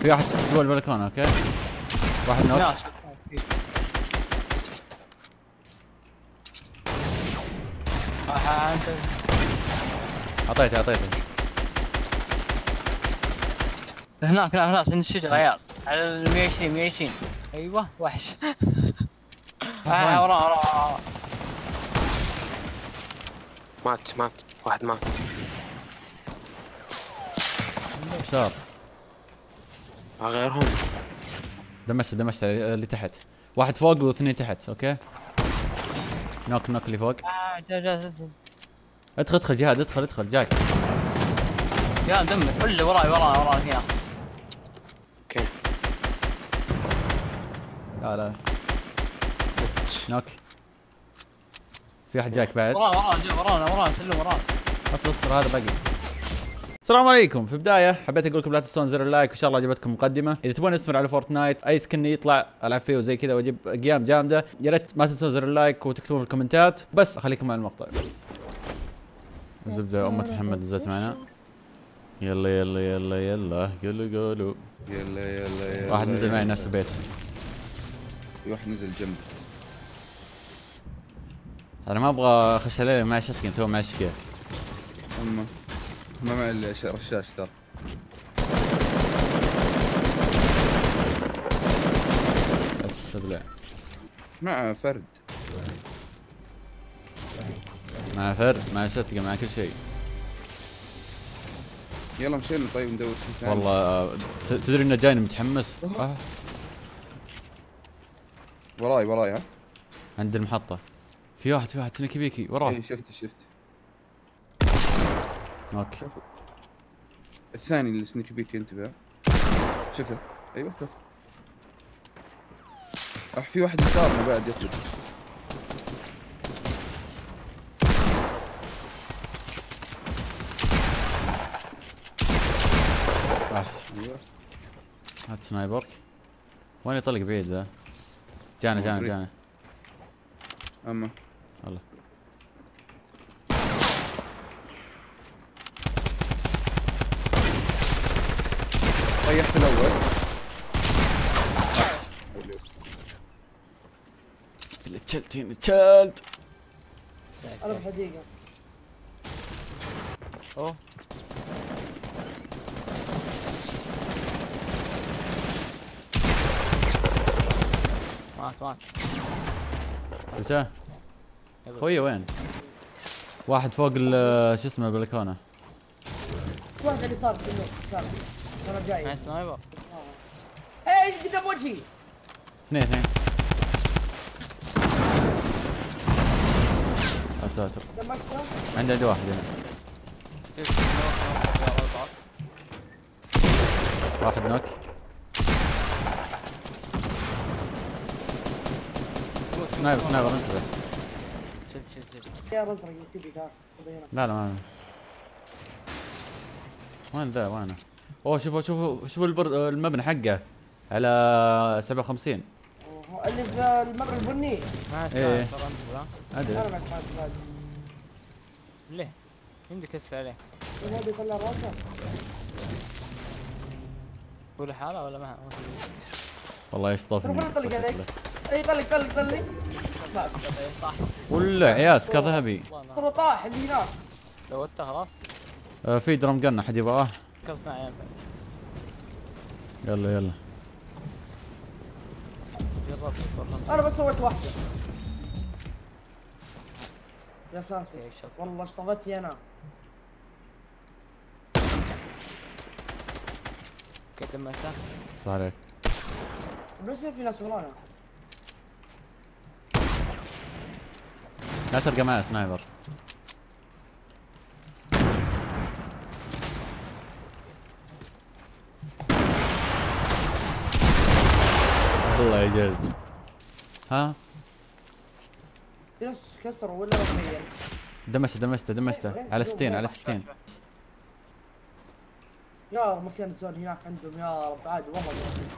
في واحد جوا البلكونه. اوكي واحد نوك. ناس اعطيته هناك ناس عند الشجره عيال على ال 120. ايوه وحش. وراه مات واحد مات. يسار. غيرهم. دمشت اللي تحت. واحد فوق واثنين تحت. اوكي نوك اللي فوق. ادخل جهاد، ادخل جاك. يا مدمر كله وراي في ناس. اوكي لا نوك. في واحد جاك بعد. ورانا سلم ورانا. اصبر هذا باقي. السلام عليكم. في البدايه حبيت اقول لكم لا تنسون زر اللايك، وان شاء الله عجبتكم المقدمه. اذا تبون نستمر على فورتنايت اي سكن يطلع العب فيه وزي كذا واجيب قيام جامده، يا ريت ما تنسون زر اللايك وتكتبون في الكومنتات. بس خليكم مع المقطع. زبده امه محمد نزلت معنا. يلا قولوا يلا واحد نزل معي نفس البيت. في واحد نزل جنبي. انا ما ابغى اخش عليه مع شتكين تو مع الشقيه. اما ما مع الرشاش ترى. بس ابلع مع فرد مع فرد مع شتكه مع كل شيء. يلا مشينا طيب ندور شيء ثاني. والله تدري انه جايني متحمس. وراي ها عند المحطة. في واحد سنيكي بيكي وراه. اي شفت اوكي الثاني اللي سنيكي بيك انتبه. شفته ايوه شوف. في واحد يسارنا بعد يطلب. ايوه هات سنايبر. وين يطلق بعيد ذا؟ جانا اما والله. طيحت الاول. في اللي تشلت انا بحديقة. اوه مات شفته؟ خويه وين؟ واحد فوق شو اسمه البلكونه. واحد على اليسار في النص. انا جاي. معي سنايبر. ايه قدام وجهي. اثنين يا ساتر. دمجته. عندي واحد هنا. واحد نوك. سنايبر انتبه. شلت يا رزق يوتيوبي ذا. لا ما وين ذا وينه؟ اوه شوفوا المبنى حقه على 57. اللي في المبنى البني. ما إيه. صار انت ادري. انا ما سمعت. ليه؟ عندك كس عليه. هذا يطلع راسه. هو لحاله ولا ما والله يصطفني. روح طلق عليك. اي طلق. مات. ولا عيال سكا ذهبي. ترى طاح اللي هناك. لو انت خلاص في درم قن احد يبغاه. كم معي يلا انا بس سويت واحدة. يا ساتر والله اشطفتني انا. كيف دمجته؟ صح عليك. بس في ناس ورانا. لا تلقى معي سنايبر. والله يا جلد. ها في ناس كسروا ولا رسميا. دمسته على 60. يا رب مكان الزون هناك عندهم يا رب عادي والله.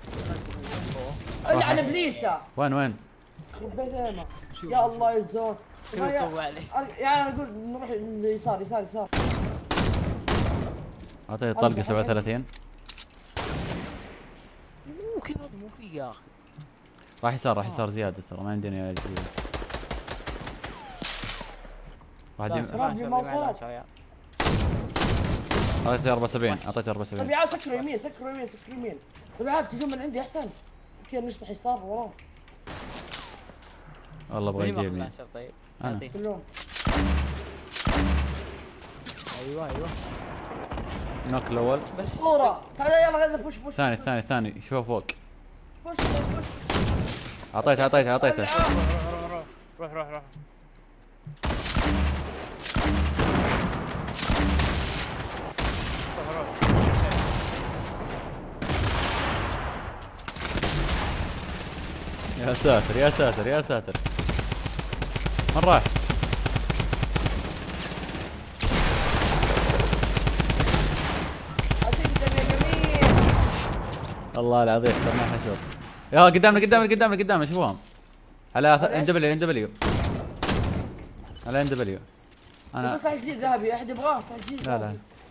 على ابليسه. وين؟ يخرب بيت ايمه. يا الله يا الزون. كله سوى عليه. يعني اقول نروح اليسار. اعطيه طلقه 37. يا اخي راح يسار راح يسار زياده ترى ما عندنا جديد. واحد ربي ما وصلت. اعطيته 74 اعطيته طيب 74. يا سكروا يمين سكروا يمين سكروا يمين. طيب عاد تجون من عندي احسن. يمكن نفتح يسار وراه. والله ابغى يجيبني. طيب أنا. سلوم. ايوه ايوه نوك الاول. بس صورة. تعال يلا غير بوش بوش. ثاني شوف فوق. بوش بوش. اعطيته روح يا ساتر يا ساتر يا ساتر. من راح؟ أتقدم يا جميل. الله العظيم صرنا حشوف. يا قدامنا شوفهم. على ان دبليو على ان دبليو. انا بس سلاح جديد ذهبي احد يبغاه سلاح جديد. لا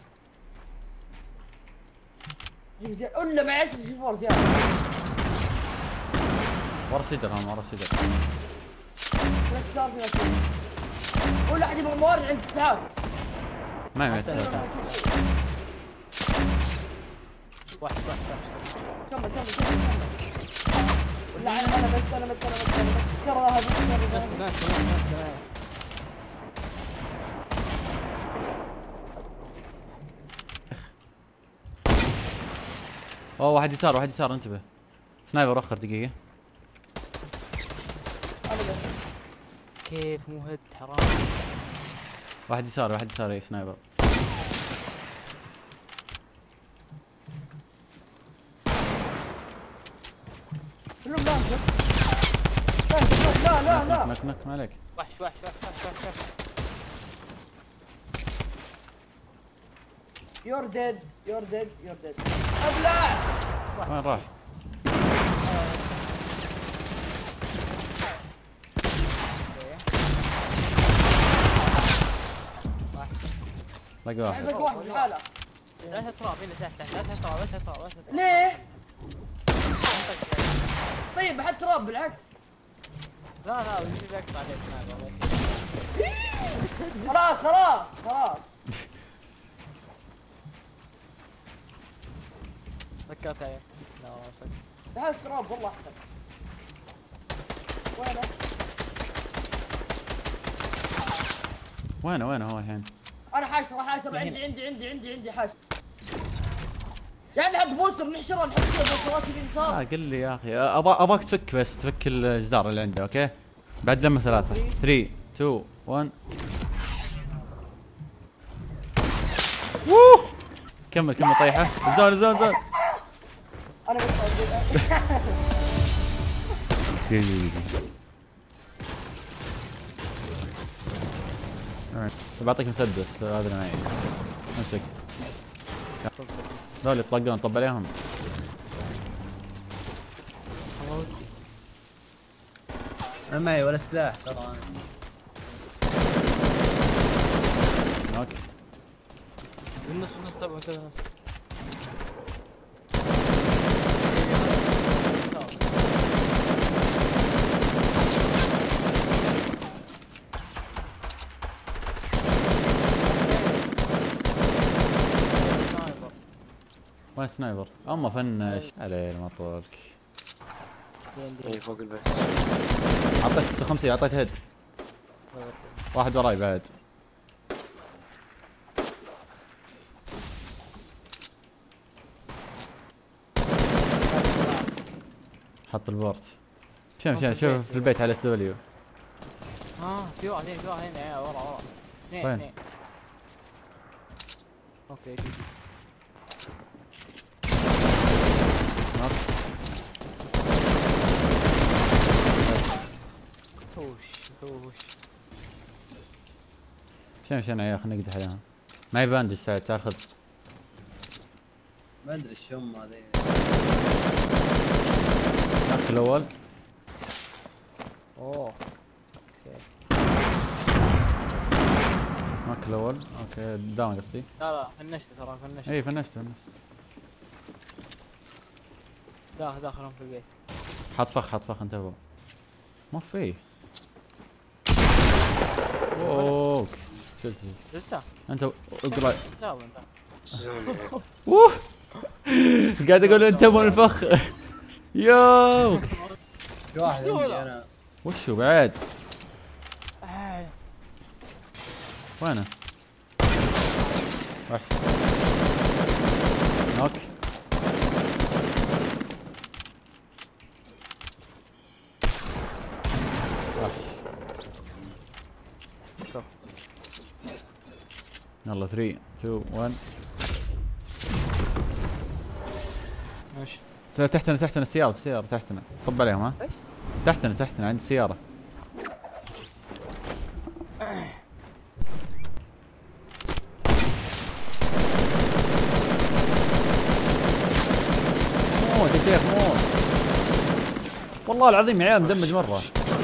جيب زين ولا معي 10 جي فور زيادة. ورا الشجر هم ورا الشجر. بس صار في ناس. ولا احد يبغى موارد عند ساعات. ما يمت ساتر. وحش كمل لا انا بس تذكرة هذه. اوه واحد يسار انتبه. سنايبر اخر دقيقة. كيف مو هد حرام. واحد يسار اي سنايبر. كلهم لا نك ما عليك. وحش You're dead. ابلع. وين راح؟ لقى واحد. عندك واحد بحاله. لا تتراب هنا تحت لا تتراب ليه؟ طيب حط تراب بالعكس. لا ويجي يقطع عليه سنايبر. خلاص. فكرت عليه. لا والله بحس تراب والله احسن. وينه هو الحين؟ انا حاشر عندي حاشر. يعني حق بوستر نحشره نحط فيه بوسترات اليسار. قل لي يا اخي ابغاك تفك الجدار اللي عنده اوكي؟ بعد لما 3 3 2 1. ووو كمل طيحه. زون انا بس بعطيك مسدس هذا اللي معي. امسك ذول يطلقون طب عليهم. ما معي ولا سلاح ترى. اوكي بالنص طبعا كذا. وين سنايبر؟ اما فنش عليه المطولك. اي فوق البيت. اعطيت 56 اعطيت هيد. واحد وراي بعد. حط البورت. شوف في البيت على اس دبليو. في واحد هنا ورا اثنين. اوكي جي. هوش شوف يا اخي نقدح عليهم. معي باندج سعد تعال خذ. ما ادري ايش هم هذي. ناك الاول. اوه ناك الاول اوكي داون قصدي. لا فنشت ترى اي فنشت داخلهم في البيت. حط فخ انتبهوا. ما في. اوه شلته. شفته؟ انت اقرا. ساوي انت. اوه قاعد اقول انتبهوا الفخ. يو في واحد عندي انا. وشو بعد؟ وينه؟ وحش. نوك. وحش. يلا 3 2 1. ماشي. تحتنا السيارة تحتنا. طب عليهم ها؟ ايش؟ تحتنا عند السيارة. موت يا شيخ موت. والله العظيم يا عيال مدمج مرة.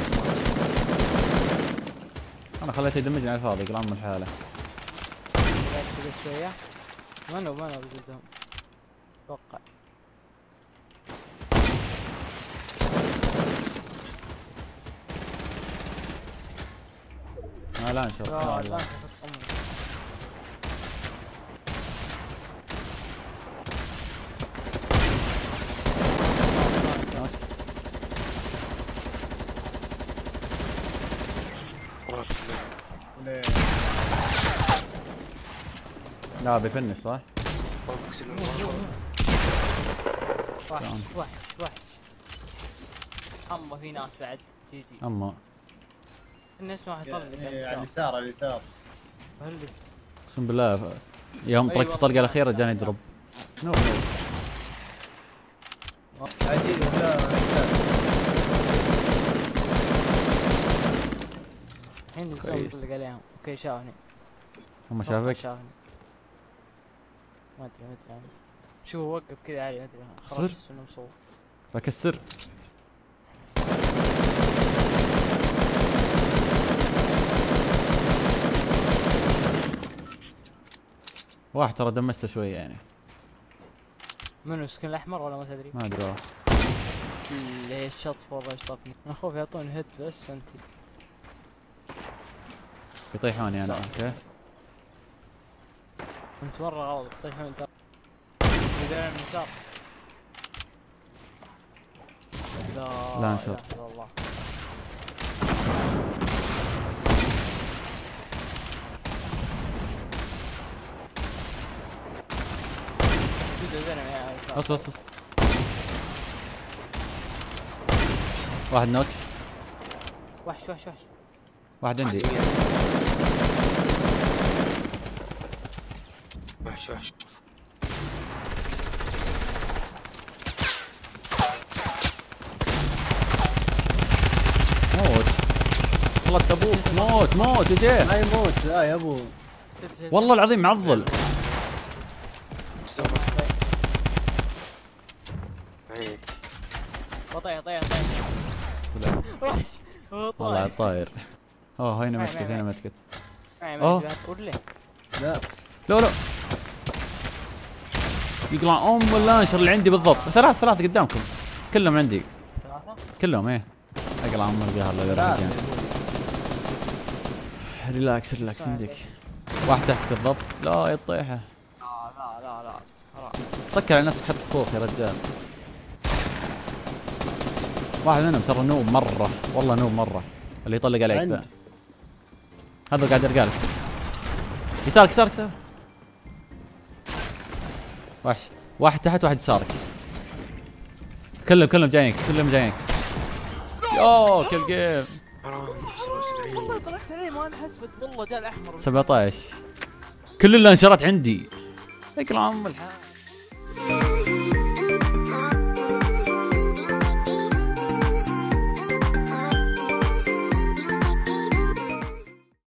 انا خليته يدمجني على الفاضي يقول عم الحالة. بس شوية. منو بجدهم. اتوقع. لا انشر. لا لا بيفنش صح؟ وحش. اما في ناس بعد جي اما الناس ما يطلق على اليسار. اقسم بالله يوم طلقت الطلقة الأخيرة جاني يضرب. نو عجيب ولا الحين الزوم يطلق عليهم. اوكي شافني. هم شافك؟ شافني. ما ادري يعني. شو وقف كذا عادي ما ادري. صر؟ خرجت انه مصور. بكسر. واحد ترى دمسته شوية يعني. منو السكن الاحمر ولا ما تدري؟ ما ادري والله. اللي هي الشط والله يشطفني. انا خوف يعطون هيد بس انت. يطيحوني انا اوكي. انت مرة غلط تطيحون انت. بدأنا من اليسار. لا انشر. الله. بص واحد نوك. وحش واحد عندي. وحش موت. والله ابوك موت يا شيخ. ما يموت لا يا ابو. والله العظيم معضل. طيح وحش. والله طاير. اوه هنا مسكت. اوه لا لا يقلع اللانشر اللي عندي بالضبط. ثلاث قدامكم كلهم عندي. كلهم ايه. اقلع القهر اللي ريلاكس عندك. واحد تحتك بالضبط. لا يطيحه. لا سكر على نفسك حط فوق يا رجال. واحد منهم ترى نوب مرة. والله نوب مرة اللي يطلق عليك ذا. هذا قاعد يرقالك. يسارك. وحش. واحد تحت واحد يسارك. كلهم جايينك. يوه كل جيم. والله طلعت عليه ما انحسبت والله جاء الاحمر 17. كل اللانشرات عندي. اقلع الحال.